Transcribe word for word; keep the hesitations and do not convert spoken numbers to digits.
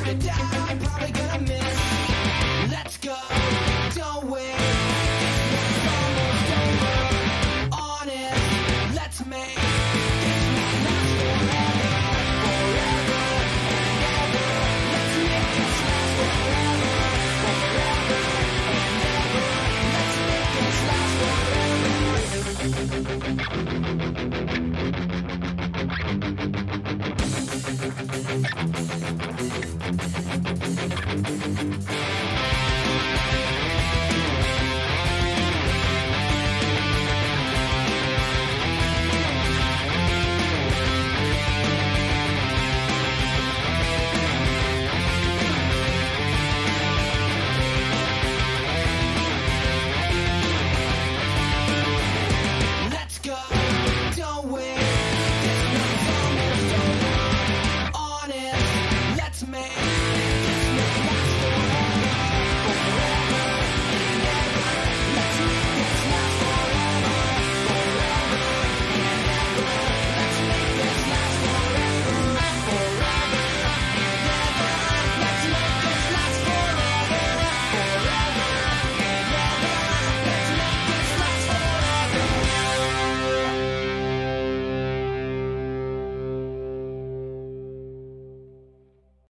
gonna die, probably gonna miss. Let's go, don't wait. It's almost over. Honest, let's make this one last forever, forever and ever. Let's make this last forever, forever and ever. Let's make this last forever.